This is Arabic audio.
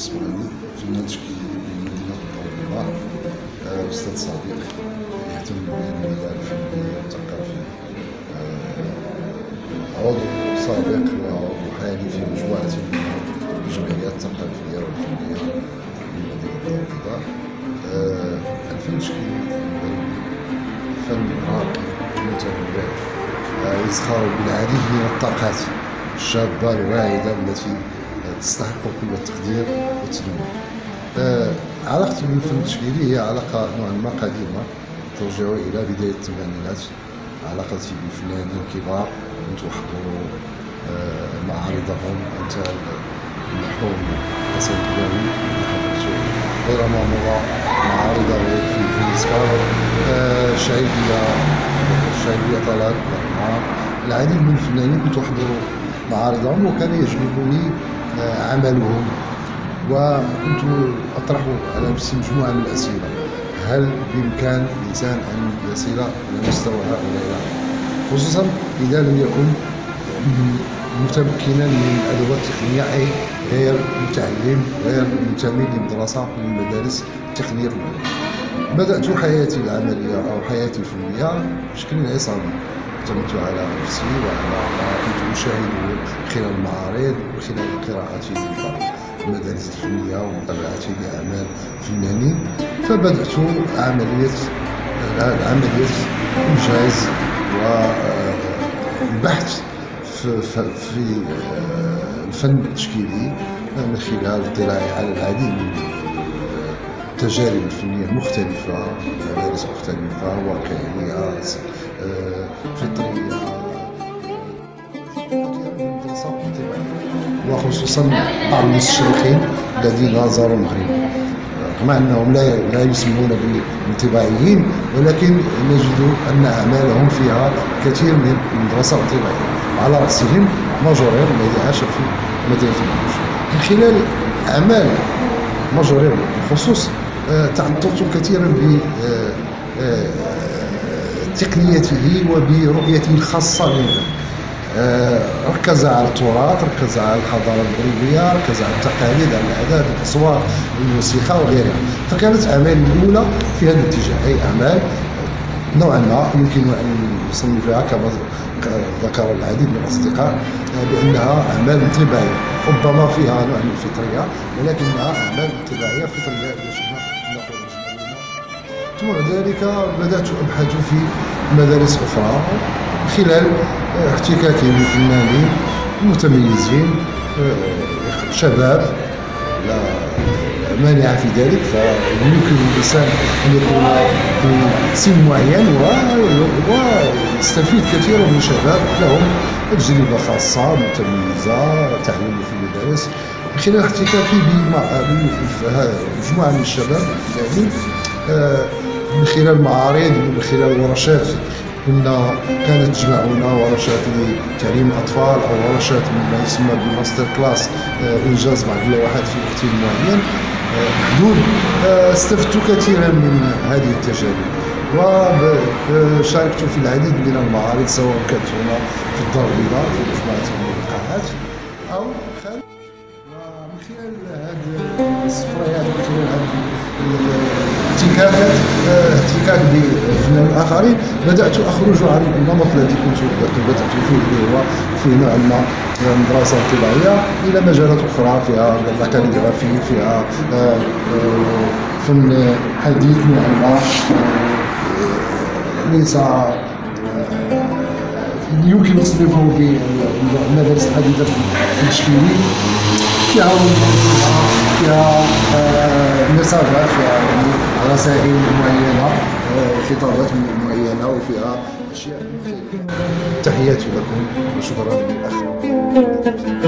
بالنسبه لي فنان تشكيلي بمدينه الضوء أستاذ صديق يهتم بالمجال الفني والثقافي، عضو سابق وعضو حالي في مجموعة من الجمعيات الثقافية والفنية بمدينة الضوء. الفن التشكيلي فن راقي متنوع يزخر بالعديد من الطاقات الشابة الواعدة التي تستحق كل التقدير والتنويه. علاقتي بالفن التشكيلي هي علاقة نوعا ما قديمة ترجع إلى بداية الثمانينات. علاقتي بفنانين كبار كنت أحضر معارضهم أمثال المرحوم حسن البلاوي اللي حضرت غيرما مضى معارضه في فينيسكا، الشعيبية طلال العديد من الفنانين كنت أحضر معارضهم وكان يعجبني عملهم، وكنت أطرح على نفسي مجموعة من الأسئلة: هل بإمكان الإنسان أن يصل إلى مستوى هؤلاء، خصوصا إذا لم يكن متمكنا من الأدوات التقنية، أي غير متعلم غير منتمي لمدرسة من المدارس التقنية في العالم. بدأت حياتي العملية أو حياتي الفنية بشكل عصامي، اعتمدت على نفسي وعلى ما كنت أشاهده خلال المعارض وخلال قراءتي المدارس الفنية ومتابعتي لأعمال فنانين، فبدأت عملية إنجاز والبحث في الفن التشكيلي من خلال اطلاعي على العديد من التجارب الفنية المختلفة، مدارس مختلفة، واقعية، فطرية، وخصوصا بعض المستشرقين الذين زاروا المغرب، رغم انهم لا يسمون بانطباعيين، ولكن نجد ان اعمالهم فيها كثير من المدرسه الانطباعيه، وعلى راسهم ماجورير الذي عاش في مدينه المنوف. من خلال اعمال ماجورير بالخصوص تعثرت كثيرا بتقنيته وبرؤيته الخاصه للفن. ركز على التراث، ركز على الحضاره المغربيه، ركز على التقاليد، على العادات، الاصوات، الموسيقى وغيرها. فكانت اعمالي الاولى في هذا الاتجاه، اي اعمال نوعا ما يمكن ان نصنفها كما ذكر العديد من الاصدقاء بانها اعمال انطباعيه، ربما فيها نوع من الفطريه، ولكنها اعمال انطباعيه فطريه اذا شئنا نقول اجماليا. ثم ذلك بدات ابحث في مدارس اخرى خلال احتكاكي بفنانين متميزين، شباب لا مانع في ذلك، فيمكن للإنسان أن يكون بسن معين ويستفيد كثيرا من شباب لهم تجربة خاصة متميزة، تعلموا في المدارس. من خلال احتكاكي بمجموعة من الشباب الفنانين من خلال معارض ومن خلال ورشات كانت تجمعنا ورشات لتعليم الأطفال أو ورشات ما يسمى بالماستر كلاس، إنجاز بعض اللوحات في وقت معين محدود. استفدت كثيرا من هذه التجارب وشاركت في العديد من المعارض، سواء كانت هنا في الدار البيضاء في مجموعة من اللقاءات أو خارج. ومن خلال هذه السفريات ومن خلال هذه احتكاك بالفنانين الآخرين بدأت أخرج عن النمط الذي كنت بدأت فيه، اللي هو في نوع ما دراسة طبيعية، إلى مجالات أخرى فيها الكاليغرافي، فيها فن حديث نوعا ما ليس يمكن تصنيفه بالمدارس الحديثة في التشكيلي، فيها فيها مسافات، فيها رسائل معينة، خطابات معينة، وفيها أشياء. تحياتي لكم وشكرا للأخ.